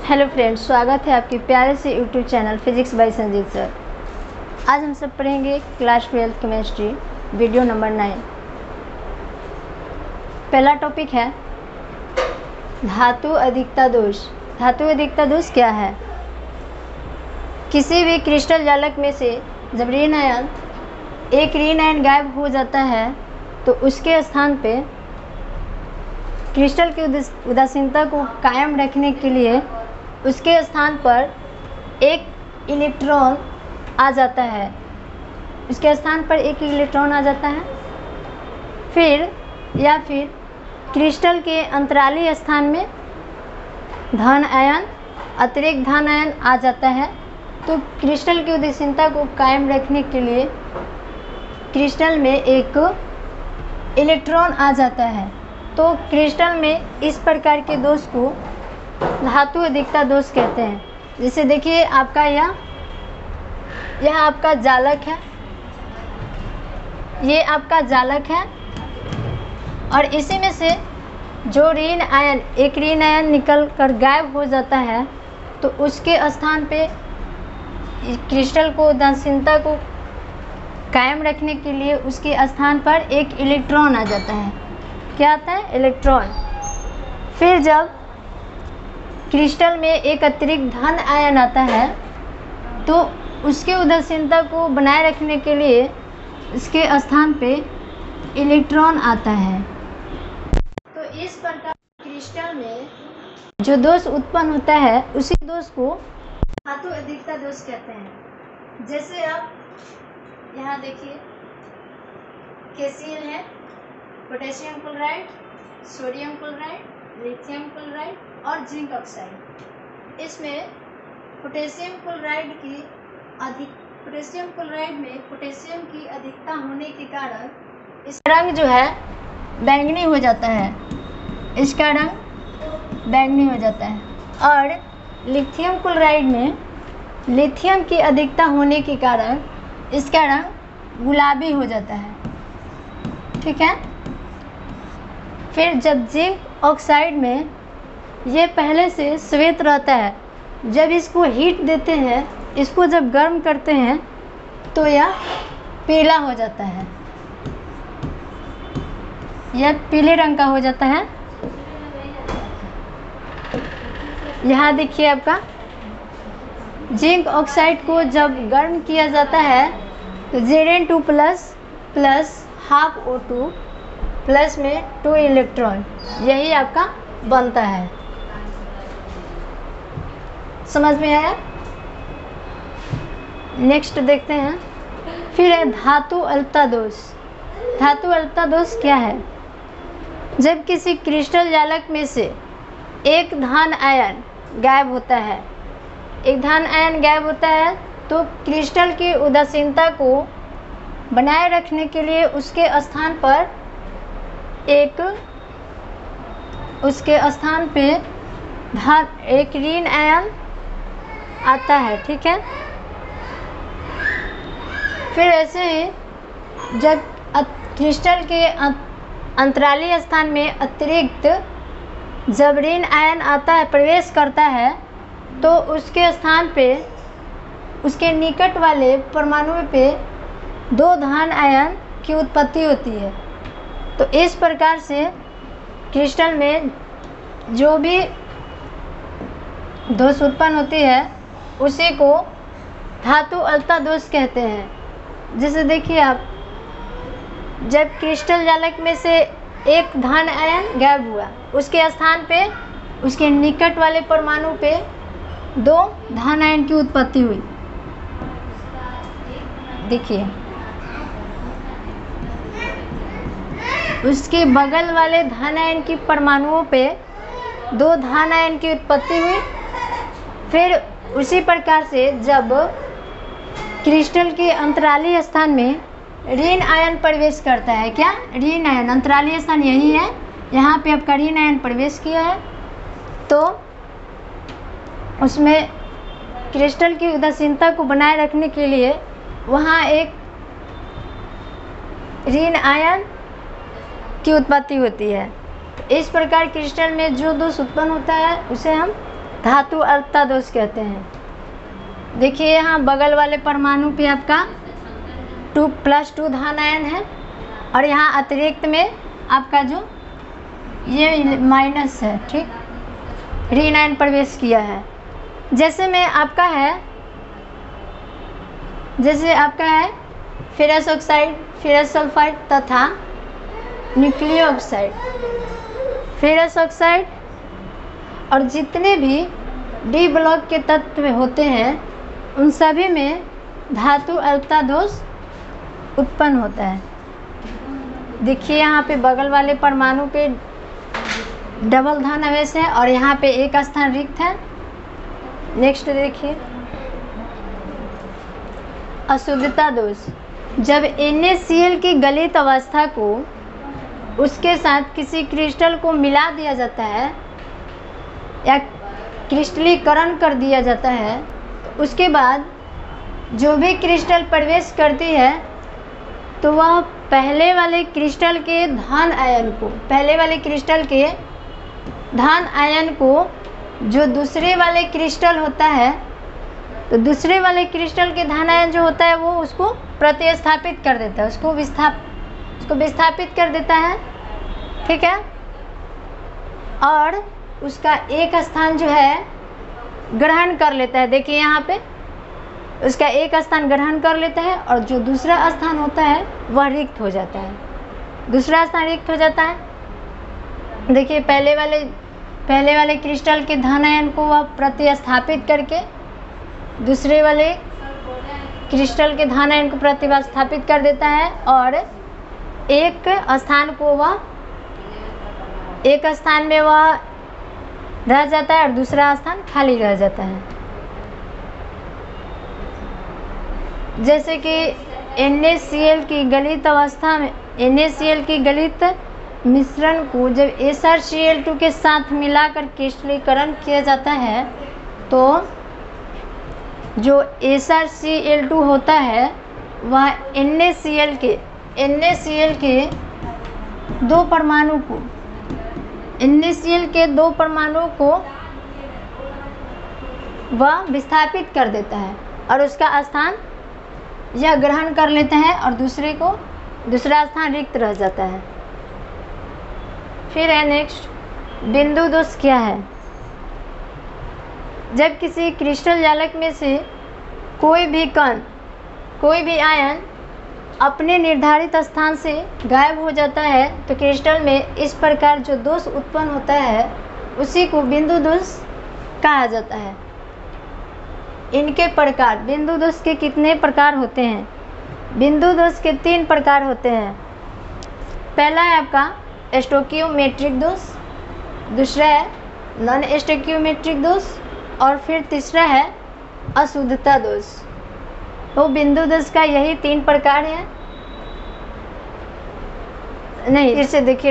Hello friends, स्वागत है आपके प्यारे से YouTube channel physics by Sanjeet sir. आज हम सब पढ़ेंगे क्लास 12 केमिस्ट्री वीडियो नंबर 9। पहला टॉपिक है धातु अधिकता दोष। धातु अधिकता दोष क्या है? किसी भी क्रिस्टल जालक में से जब ऋण आयन एक ऋण आयन गायब हो जाता है तो उसके स्थान पे क्रिस्टल की उदासीनता को कायम रखने के लिए उसके स्थान पर एक इलेक्ट्रॉन आ जाता है। उसके स्थान पर एक इलेक्ट्रॉन आ जाता है। फिर क्रिस्टल के अंतराली स्थान में धन आयन, अतिरिक्त धन आयन आ जाता है। तो क्रिस्टल की उदासीनता को कायम रखने के लिए क्रिस्टल में एक इलेक्ट्रॉन आ जाता है। तो क्रिस्टल में इस प्रकार के दोष को धातु अधिकता दोष कहते हैं। जैसे देखिए, आपका यह आपका जालक है, ये आपका जालक है, और इसी में से जो ऋण आयन एक ऋण आयन निकल कर गायब हो जाता है तो उसके स्थान पे क्रिस्टल को उदासीनता को कायम रखने के लिए उसके स्थान पर एक इलेक्ट्रॉन आ जाता है। क्या आता है? इलेक्ट्रॉन। फिर जब क्रिस्टल में एक अतिरिक्त धन आयन आता है तो उसके उदासीनता को बनाए रखने के लिए इसके स्थान पे इलेक्ट्रॉन आता है। तो इस प्रकार क्रिस्टल में जो दोष उत्पन्न होता है उसी दोष को धातु अधिकता दोष कहते हैं। जैसे आप यहाँ देखिए, KCl है, potassium chloride, sodium chloride, lithium chloride और जिंक ऑक्साइड। इसमें पोटेशियम क्लोराइड में पोटेशियम की अधिकता होने के कारण इसका रंग जो है बैंगनी हो जाता है। इसका रंग बैंगनी हो जाता है। और लिथियम क्लोराइड में लिथियम की अधिकता होने के कारण इसका रंग गुलाबी हो जाता है। ठीक है। फिर जब जिंक ऑक्साइड में ये पहले से श्वेत रहता है, जब इसको हीट देते हैं, इसको जब गर्म करते हैं तो यह पीला हो जाता है। यह पीले रंग का हो जाता है। यहाँ देखिए, आपका जिंक ऑक्साइड को जब गर्म किया जाता है तो Zn2 plus half O2 plus में 2 इलेक्ट्रॉन, यही आपका बनता है। समझ में आया? नेक्स्ट देखते हैं। फिर है धातु अल्पता दोष। धातु अल्पता दोष क्या है? जब किसी क्रिस्टल जालक में से एक धन आयन गायब होता है, तो क्रिस्टल की उदासीनता को बनाए रखने के लिए उसके स्थान पे एक ऋण आयन आता है। ठीक है। फिर ऐसे ही जब क्रिस्टल के अंतराली स्थान में अतिरिक्त जब ऋण आयन आता है, प्रवेश करता है, तो उसके स्थान पे उसके निकट वाले परमाणु पे 2 धन आयन की उत्पत्ति होती है। तो इस प्रकार से क्रिस्टल में जो भी दोष उत्पन्न होती है उसी को धातु अल्पता दोष कहते हैं। जैसे देखिए आप, जब क्रिस्टल जालक में से एक धन आयन गायब हुआ, उसके स्थान पे उसके निकट वाले परमाणु पे 2 धन आयन की उत्पत्ति हुई। देखिए, उसके बगल वाले धन आयन की परमाणुओं पे 2 धन आयन की उत्पत्ति हुई। फिर उसी प्रकार से जब क्रिस्टल के अंतराली स्थान में ऋण आयन प्रवेश करता है, क्या ऋण आयन, अंतराली स्थान यही है, यहाँ पे आपका ऋण आयन प्रवेश किया है, तो उसमें क्रिस्टल की उदासीनता को बनाए रखने के लिए वहाँ एक ऋण आयन की उत्पत्ति होती है। इस प्रकार क्रिस्टल में जो दोष उत्पन्न होता है उसे हम धातु अल्पता दोष कहते हैं। देखिए यहाँ बगल वाले परमाणु पे आपका 2+2 धन आयन है और यहाँ अतिरिक्त में आपका जो ये माइनस है, ठीक, ऋण आयन प्रवेश किया है। जैसे आपका है फेरस ऑक्साइड, फेरस सल्फाइड तथा न्यूक्लियो ऑक्साइड। फेरस ऑक्साइड और जितने भी डी ब्लॉक के तत्व होते हैं उन सभी में धातु अल्पता दोष उत्पन्न होता है। देखिए यहाँ पे बगल वाले परमाणु पे डबल धन आवेश है और यहाँ पे एक स्थान रिक्त है। नेक्स्ट देखिए अशुद्धता दोष। जब NaCl की गलित अवस्था को उसके साथ किसी क्रिस्टल को मिला दिया जाता है या क्रिस्टलीकरण कर दिया जाता है तो उसके बाद जो भी क्रिस्टल प्रवेश करती है तो वह पहले वाले क्रिस्टल के धन आयन को जो दूसरे वाले क्रिस्टल होता है तो दूसरे वाले क्रिस्टल के धन आयन जो होता है वो उसको प्रतिस्थापित कर देता है, उसको विस्थापित कर देता है, ठीक है। और उसका एक स्थान जो है ग्रहण कर लेता है। देखिए यहाँ पे उसका एक स्थान ग्रहण कर लेता है और जो दूसरा स्थान होता है वह रिक्त हो जाता है, दूसरा स्थान रिक्त हो जाता है। देखिए पहले वाले क्रिस्टल के धन आयन को वह प्रतिस्थापित करके दूसरे वाले क्रिस्टल के धन आयन को प्रतिस्थापित कर देता है और एक स्थान में वह रह जाता है और दूसरा स्थान खाली रह जाता है। जैसे कि NaCl की गलित अवस्था में NaCl की गलित मिश्रण को जब SrCl2 के साथ मिलाकर क्रिस्टलीकरण किया जाता है तो जो SrCl2 होता है वह NaCl के दो परमाणु को वह विस्थापित कर देता है और उसका स्थान यह ग्रहण कर लेता है और दूसरा स्थान रिक्त रह जाता है। फिर है नेक्स्ट बिंदु दोष क्या है। जब किसी क्रिस्टल जालक में से कोई भी आयन अपने निर्धारित स्थान से गायब हो जाता है तो क्रिस्टल में इस प्रकार जो दोष उत्पन्न होता है उसी को बिंदु दोष कहा जाता है। इनके प्रकार, बिंदु दोष के कितने प्रकार होते हैं? बिंदु दोष के 3 प्रकार होते हैं। पहला है आपका स्टोकियोमेट्रिक दोष, दूसरा है नॉन स्टोकियोमेट्रिक दोष और फिर तीसरा है अशुद्धता दोष। तो बिंदु दोष का यही 3 प्रकार है। नहीं, फिर से देखिए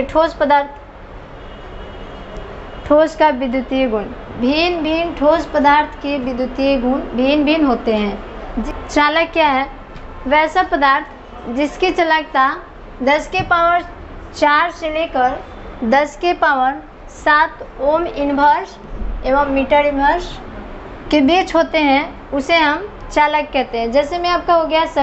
ठोस का विद्युतीय गुण, भिन्न ठोस पदार्थ के विद्युतीय गुण भिन्न होते हैं। चालक क्या है? वैसा पदार्थ जिसकी चालकता 10 के पावर 4 से लेकर 10 के पावर 7 ओम इन्वर्स एवं मीटर इन्वर्स के बीच होते हैं, उसे हम चालक कहते हैं। जैसे में आपका हो गया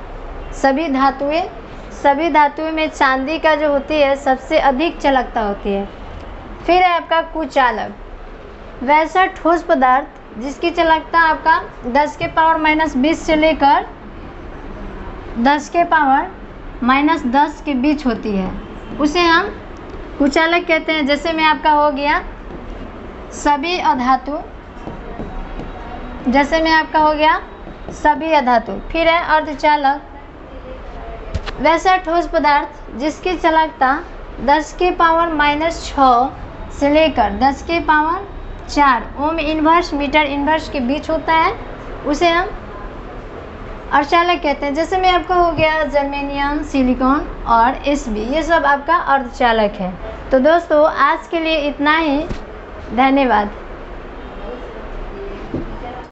सभी धातुएं में चांदी का जो होती है सबसे अधिक चालकता होती है। फिर है आपका कुचालक, वैसा ठोस पदार्थ जिसकी चालकता आपका 10 के पावर -20 से लेकर 10 के पावर -10 के बीच होती है, उसे हम कुचालक कहते हैं। जैसे में आपका हो गया सभी अधातु। फिर है अर्धचालक, वैसा ठोस पदार्थ जिसकी चालकता 10 के पावर -6 से लेकर 10 के power 4 ohm inverse metre inverse के बीच होता है, उसे हम अर्धचालक कहते हैं। जैसे में आपका हो गया जर्मेनियम, सिलिकॉन और Sb, ये सब आपका अर्धचालक है। तो दोस्तों आज के लिए इतना ही, धन्यवाद।